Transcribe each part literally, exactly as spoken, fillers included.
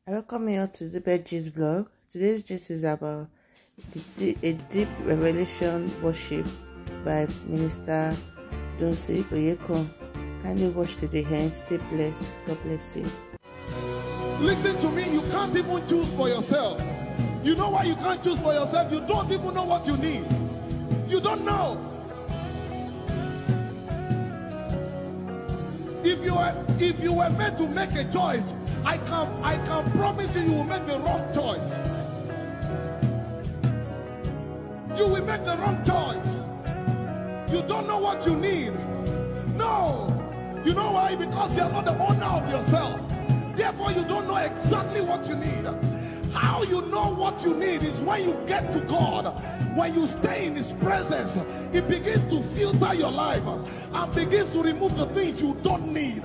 I welcome you all to Zipper G's blog. Today's gist is about the, a deep revelation worship by Minister Dunsin Oyekan. Kindly watch to the end. Stay blessed. God bless you. Listen to me. You can't even choose for yourself. You know why you can't choose for yourself? You don't even know what you need. You don't know. If you were, if you were meant to make a choice, I can, I can promise you, you will make the wrong choice. You will make the wrong choice. You don't know what you need. No. You know why? Because you are not the owner of yourself. Therefore, you don't know exactly what you need. How you know what you need is when you get to God. When you stay in His presence, He begins to filter your life and begins to remove the things you don't need.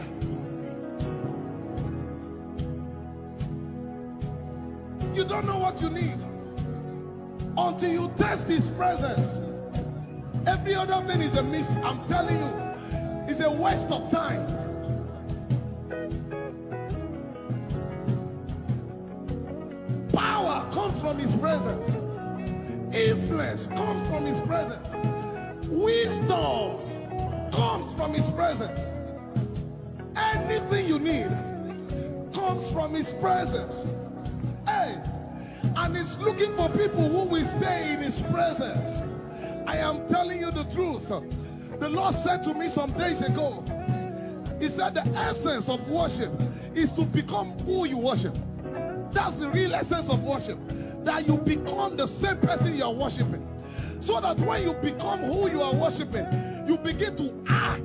You don't know what you need until you test His presence. Every other thing is a mist. I'm telling you, it's a waste of time. Power comes from His presence. Influence comes from His presence. Wisdom comes from His presence. Anything you need comes from His presence. Hey, and He's looking for people who will stay in His presence. I am telling you the truth. The Lord said to me some days ago, He said the essence of worship is to become who you worship. That's the real essence of worship. That you become the same person you are worshiping. So that when you become who you are worshiping, you begin to act.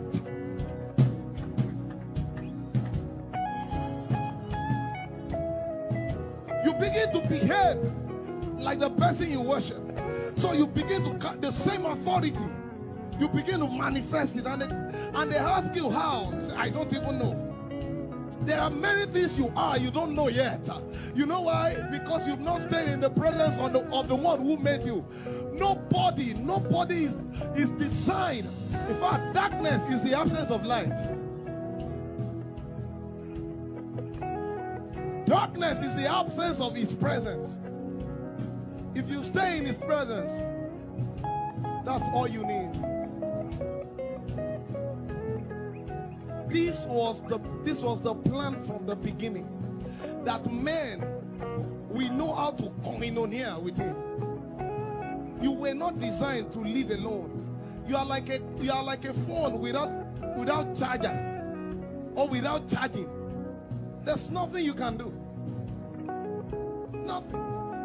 You begin to behave like the person you worship. So you begin to cut the same authority. You begin to manifest it. And they, and they ask you how. You say, I don't even know. There are many things you are you don't know yet. You know why? Because you've not stayed in the presence of the, of the one who made you. Nobody, nobody is, is designed. In fact, darkness is the absence of light. Darkness is the absence of His presence. If you stay in His presence, that's all you need. This was the this was the plan from the beginning. That men, we know how to koinonia with Him. You were not designed to live alone. You are like a you are like a phone without without charger or without charging. There's nothing you can do. Nothing.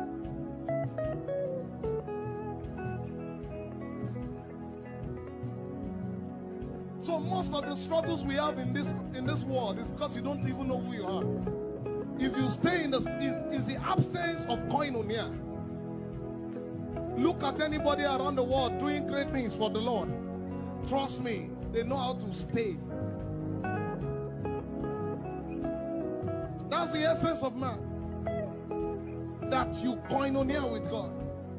So most of the struggles we have in this in this world is because you don't even know who you are. If you stay in the is, is the absence of koinonia. Look at anybody around the world doing great things for the Lord. Trust me, they know how to stay. That's the essence of man. That you koinonia with God.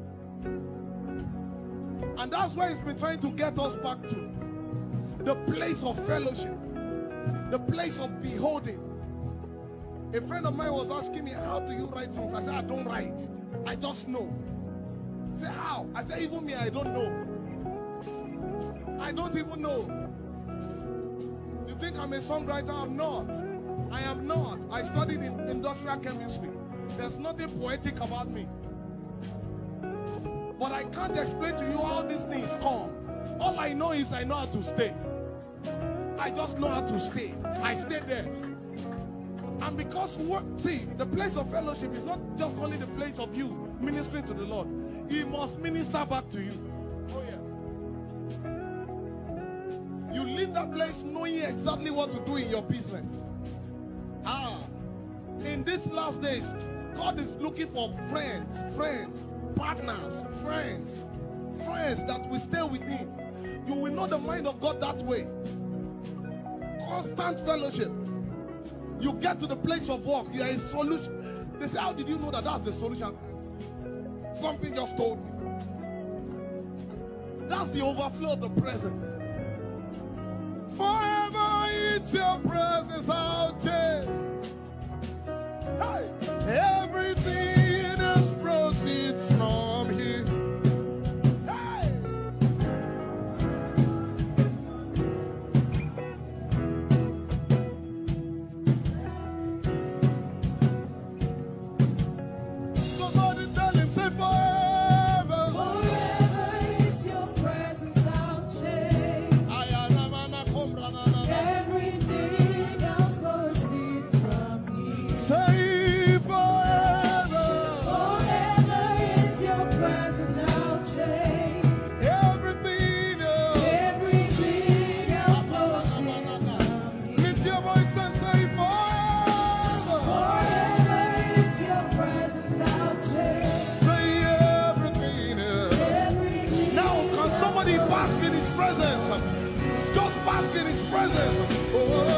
And that's why He's been trying to get us back to. The place of fellowship. The place of beholding. A friend of mine was asking me, how do you write songs? I said, I don't write. I just know. He said, how? I said, even me, I don't know. I don't even know. You think I'm a songwriter? I'm not. I am not. I studied in industrial chemistry. There's nothing poetic about me. But I can't explain to you how these things come. All I know is I know how to stay. I just know how to stay. I stay there. And because, work, see, the place of fellowship is not just only the place of you ministering to the Lord. He must minister back to you. Oh, yes. You leave that place knowing exactly what to do in your business. Ah, in these last days, God is looking for friends, friends, partners, friends, friends that will stay with Him. You will know the mind of God that way. Constant fellowship. You get to the place of work, you are a solution. They say, how did you know that that's the solution? Something just told me. That's the overflow of the presence. Forever it's your presence I'll chase. Hey, Say forever. Forever is your presence, I'll change. Everything else. Everything else proceeds from you. Lift your voice and say forever. Forever is your presence, I'll change. Say everything else. Everything Now, can somebody bask in his presence? Just bask in his presence. Oh.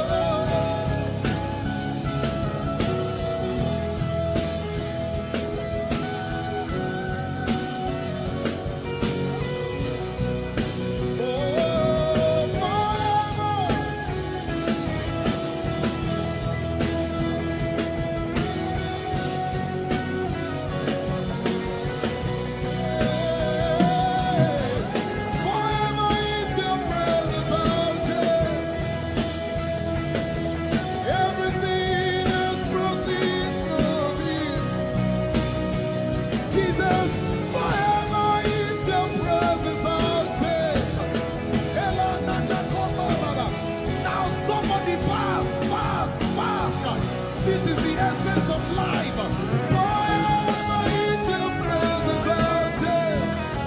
This is the essence of life. Forever is your presence out there.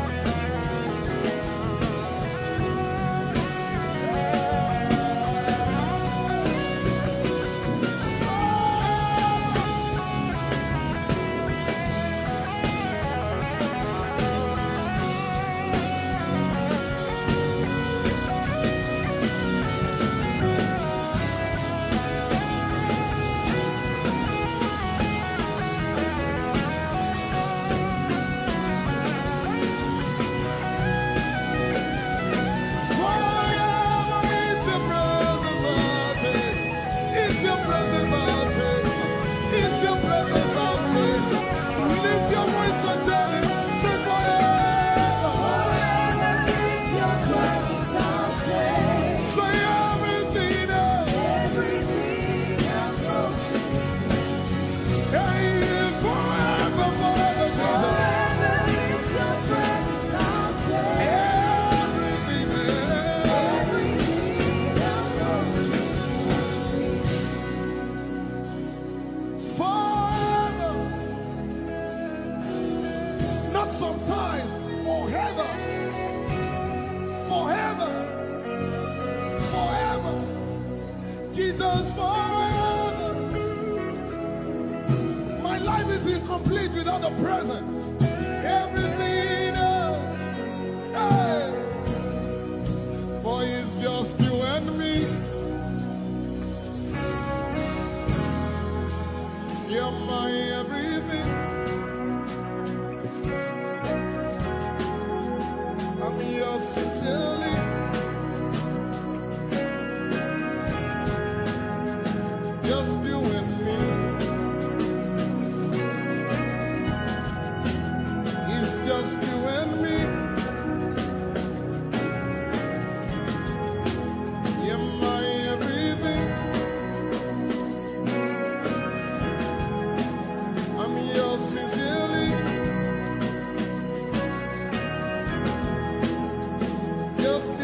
Sometimes, forever, forever, forever, Jesus forever. My life is incomplete without the presence. Everything else, hey, for it's just you and me. You're my everything. I'm yours sincerely. Just you and me. It's just you and me. You're my everything. I'm yours sincerely. Just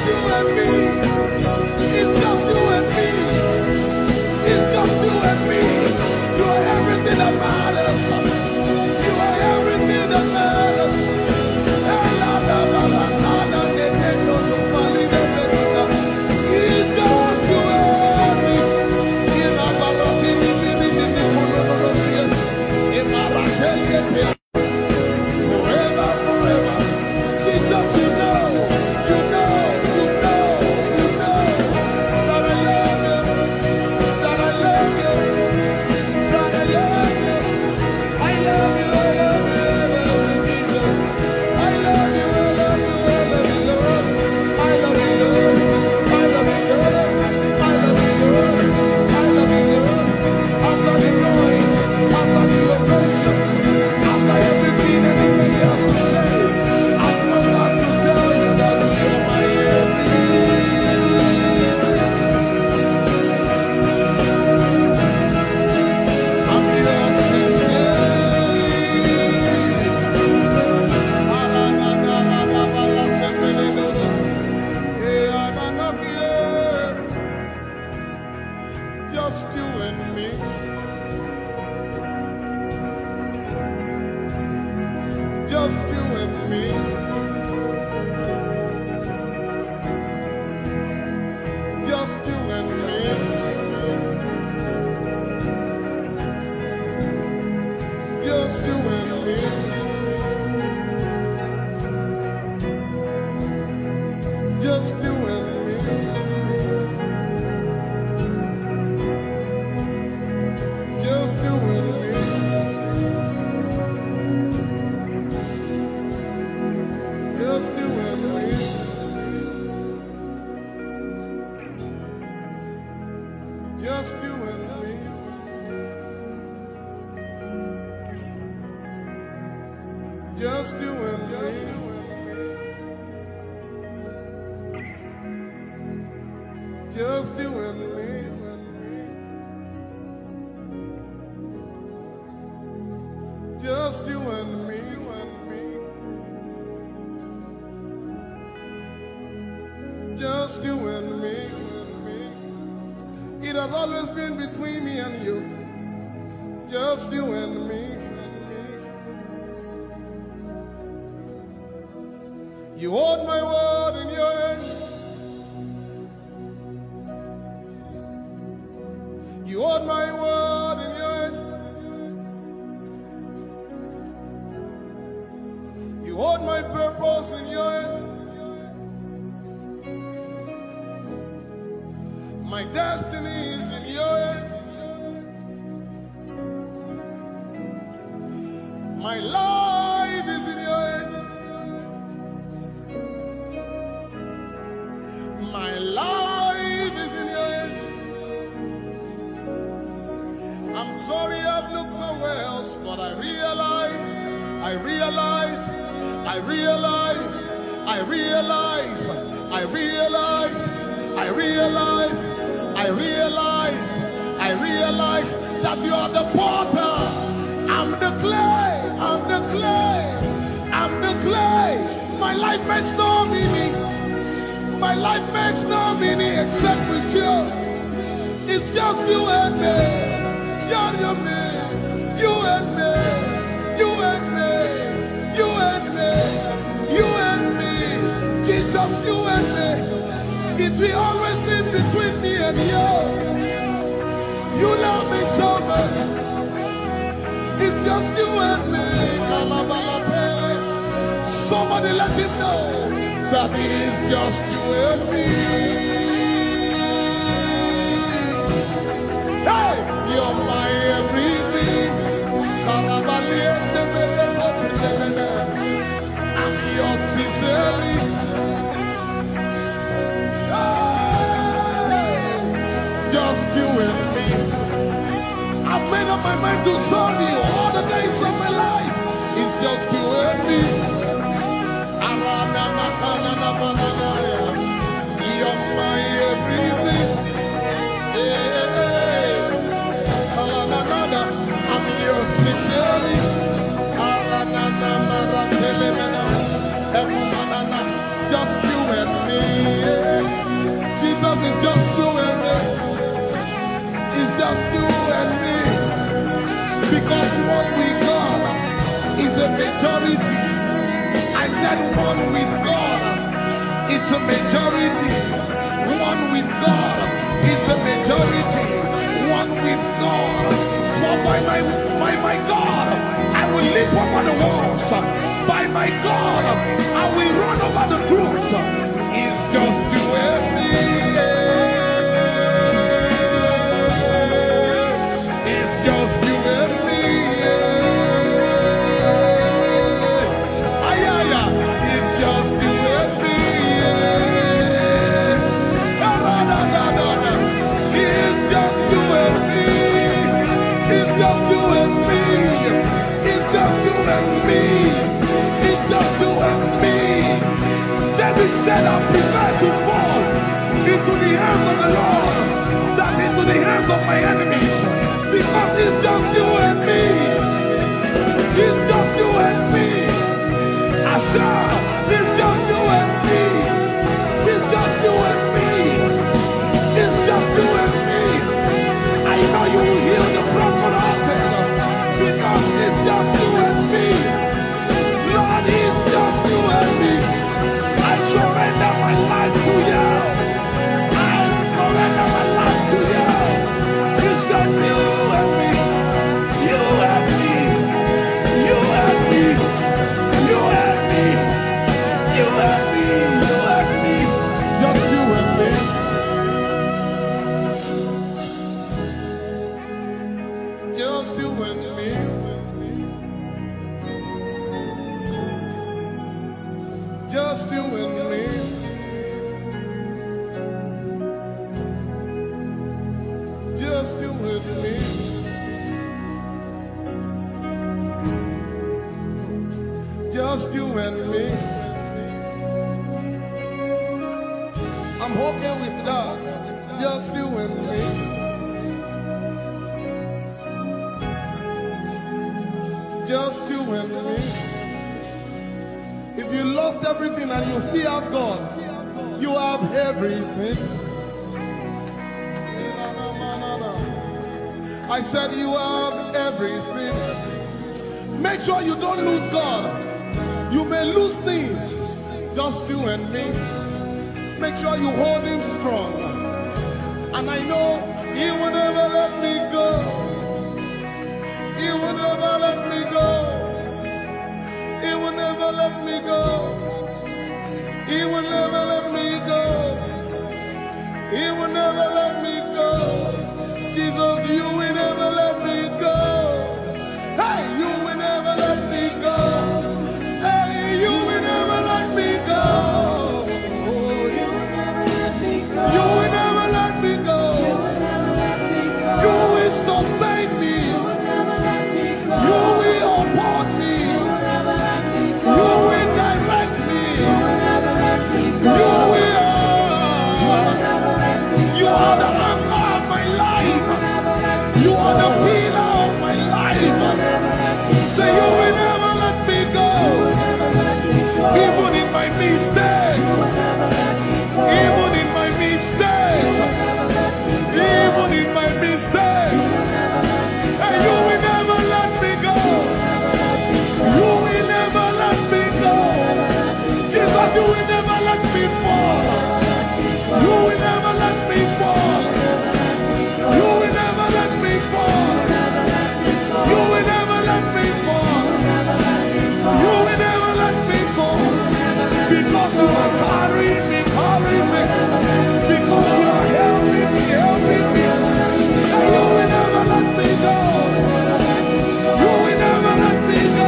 you and me. It's just you and me. It's just you and me. You are everything that matters. You are everything that matters. It's just you and me. Forever, forever. Jesus, you know, you know, you know, you know that I love you, that I love you, that I love you. I love you, I love you, I love you, Jesus. I love you, I love you, Lord. I love you, Lord. I love you, Lord. I love you, Lord. I love you, Lord. After the noise, after the ovation, after everything anybody has to say, I've come back to tell you that you are my everything. I'm yours sincerely. Just you and me. Just you and me. Just you and me. Just you and me. Just you and me. Just you and me. Just you and me. Just you and me. Just you and me. Just you and me. Just you and me. Just you and me. It has always been between me and you. Just you and me. You hold my word in your hands. You hold my word in your hands. You hold my purpose in your hands. My destiny is in your hands. My life is in your hands. My life is in your hands. I'm sorry I've looked somewhere else, but I realize, I realize, I realize, I realize, I realize, I realize, I realize, I realize that you are the potter. I'm the clay, I'm the clay, I'm the clay. My life makes no meaning. My life makes no meaning except with you. It's just you and me. You're your man. You and me. You and me. You and me. You and me. Jesus, you and me. It will always be between me and you. You love me so much. It's just you and me. Somebody let him know that it's just you and me. Hey, you're my everything. I'm yours sincerely. Just you and me. I've made up my mind to serve you all the days of my life. It's just you and me. You're my everything. Hey, I'm yours sincerely. Just you and me. said one with God, it's a majority. One with God, it's a majority. One with God. For by my, by my God, I will leap over the walls. By my God, I will run over the truth. It's just to help me. It's just to help me. Ay, ay, ay. It's just to help me. No, no, no, no, no, no. It's just to help me. It's just to help me. It's just to help me. It's just to help me. David said, I prefer to fall into the hands of the Lord than into the hands of my enemies. Because it's just to help me. It's just to help me. Asha, it's just to help me. It's just to help me. It's just to help me. I know you will heal the broken hearted because it's just to help me. Lord, it's just to help me. I surrender my life to you. I surrender my life to you. It's just you and me. You and me. You and me. You and me. You and me. You and me. Just you and me. Just you and me. Just you and me. Just you and me. Just you and me. I'm okay with that. Just you and me. Just you and me. If you lost everything and you still have God, you have everything. I said you have everything. Make sure you don't lose God. You may lose things, just you and me. Make sure you hold him strong. And I know he will never let me go. He will never let me go. He will never let me go. He will never let me go. He will never let me go. Jesus, you will never let me go. Hey, you will never let me go. Hey, you will never let me go. You will never let me go. You will never let me go. You will never let me go. You will sustain me. You will never let me go. You will uphold me. You will never let me go. You will direct me. You will never let me You go. will. You will never let me go. You are the anchor of my life. You are the pillar of my life. Say you will never let me go. Even in my mistakes. Even in my mistakes. Even in my mistakes. And you will never let me go. You will never let me go. Jesus, you will never let me fall. You will never let me fall. You will never let me fall. You will never let me fall. You will never let me fall. Because you are carrying me, carrying me. Because you are helping me, helping me. And you will never let me go. You will never let me go.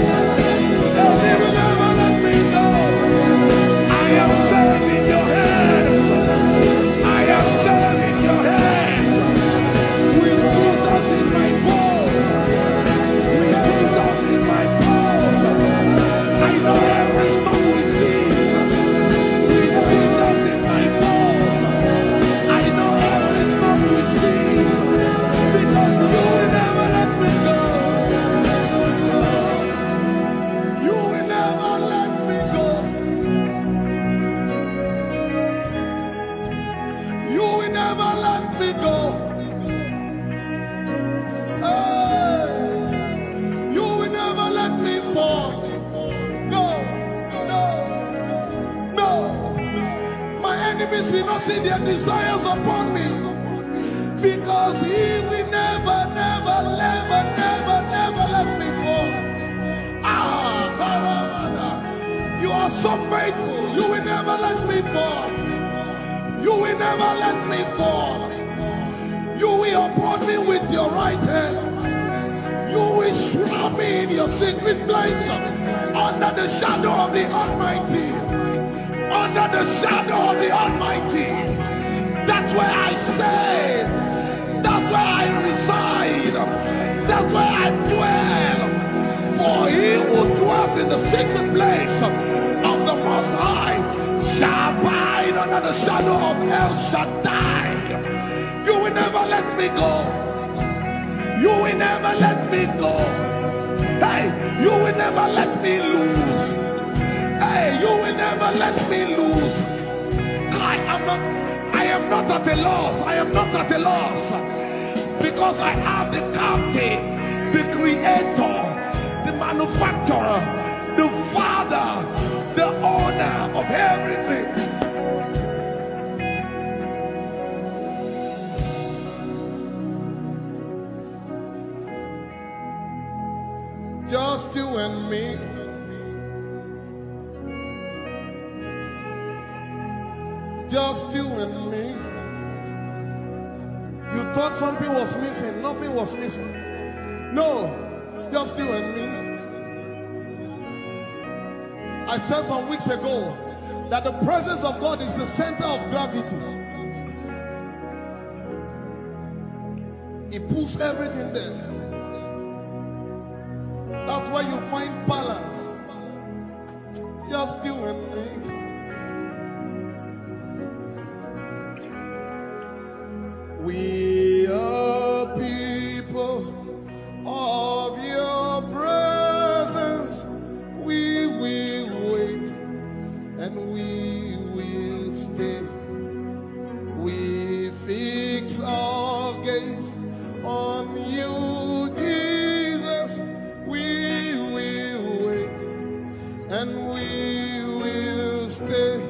And you will never let me go. I am safe in your hands. I am safe in your hands. With Jesus in my boat. With Jesus in my boat. I know every storm will cease. With Jesus in my boat. I know every storm will cease. Because you will never let me go. You will never let me go. You will never let me go. Hey, you will never let me fall. No, enemies will not see their desires upon me. Because he will never, never, never, never, never let me fall. Ah, Karamada. You are so faithful. You will never let me fall. You will never let me fall. You will uphold me with your right hand. You will shroud me in your secret place, under the shadow of the Almighty. Under the shadow of the Almighty. That's where I stay. That's where I reside. That's where I dwell. For he who dwells in the secret place of the Most High shall abide under the shadow of El Shaddai. You will never let me go. You will never let me go. Hey, you will never let me lose. Hey, you will never let me lose. I am not, I am not at a loss. I am not at a loss. Because I have the captain, the creator, the manufacturer, the father, the owner of everything. Just you and me. Just you and me. You thought something was missing. Nothing was missing. No, just you and me. I said some weeks ago that the presence of God is the center of gravity. He pulls everything there. That's why you find balance. Just you and me. We are people of your presence. We will wait and we will stay. We fix our gaze on you, Jesus. We will wait and we will stay.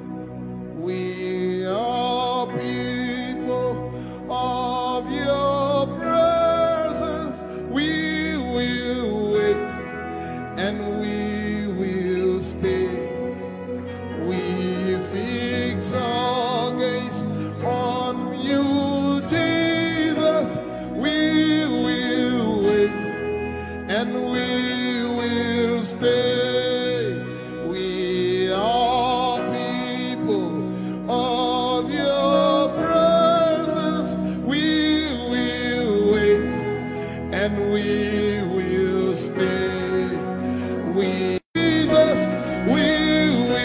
We are people of your presence. We will wait and we will stay. We fix our gaze on you, Jesus. We will wait and we will stay. We are people of your presence. We will wait and we will stay. We, Jesus, we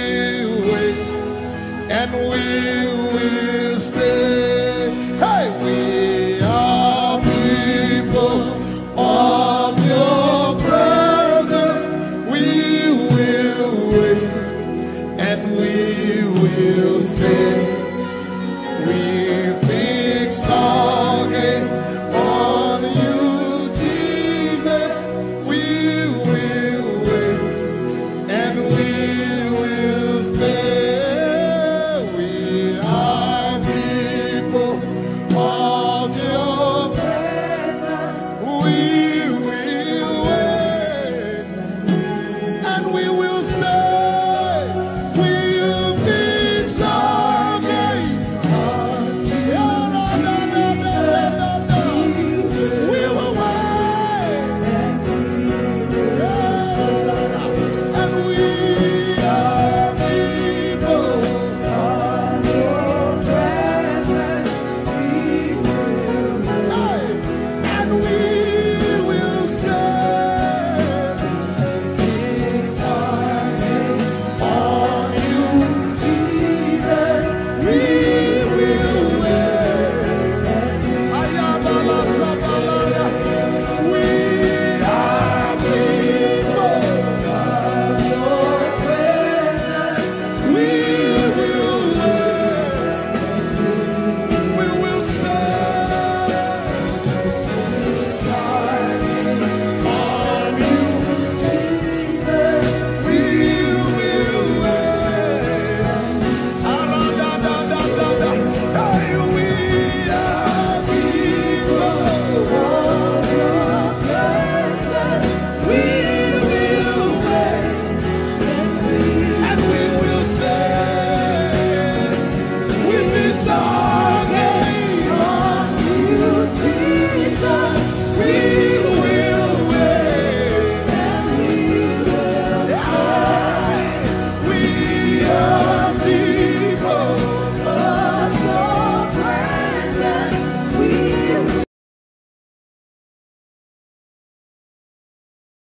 will wait and we will stay. Hey, we